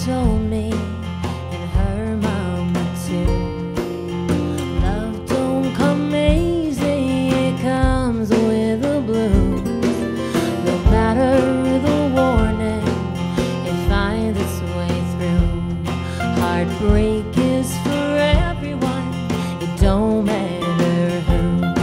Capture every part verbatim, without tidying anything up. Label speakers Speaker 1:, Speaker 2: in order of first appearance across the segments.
Speaker 1: told me, and her mama too. Love don't come easy, it comes with the blues. No matter the warning, it finds its way through. Heartbreak is for everyone, it don't matter who.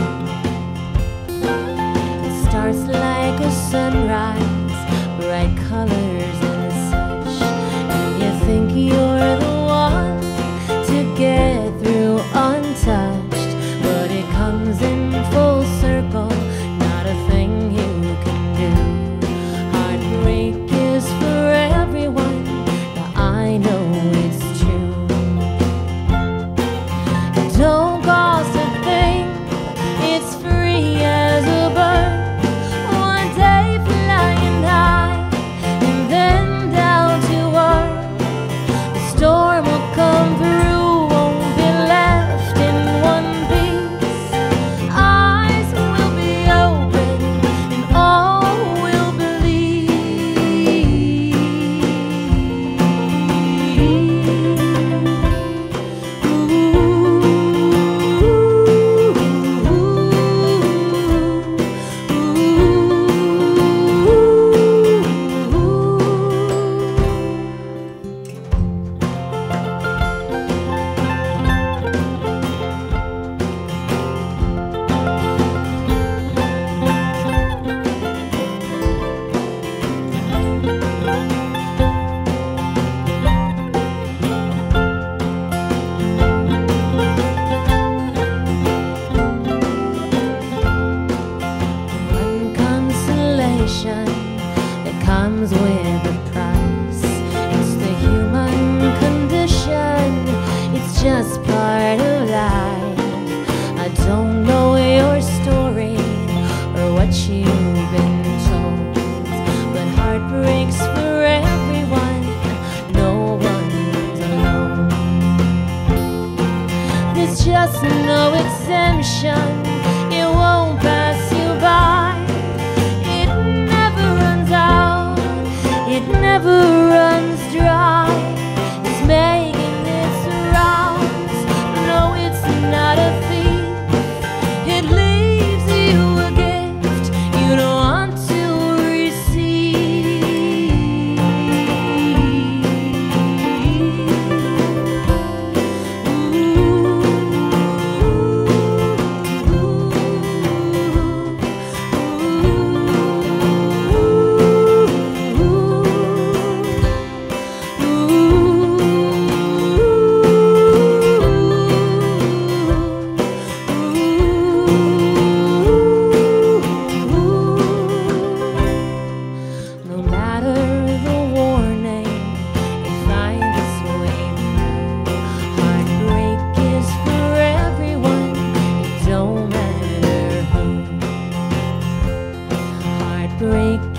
Speaker 1: It starts like a sunrise, bright colors and such, and you think you're the one to get through untouched, but it comes in full circle, not a thing you can do. Heartbreak is for everyone, now I know it's true. It don't cost a thing, it's free as a bird. One day flying high, and then down to earth. The storm will come through, won't be left in one piece. Eyes will be open, and all will believe. One consolation that comes with a price. It's the human condition, it's just part of life. I don't know your story or what you've been told, but heartbreak's for everyone, no one's alone. There's just no exemption, it won't pass you by. It never runs out, it never runs dry. It's making its rounds, no it's not a thief. It leaves you a gift you don't want to No matter the warning, it finds its way through. Heartbreak is for everyone, it don't matter who. Heartbreak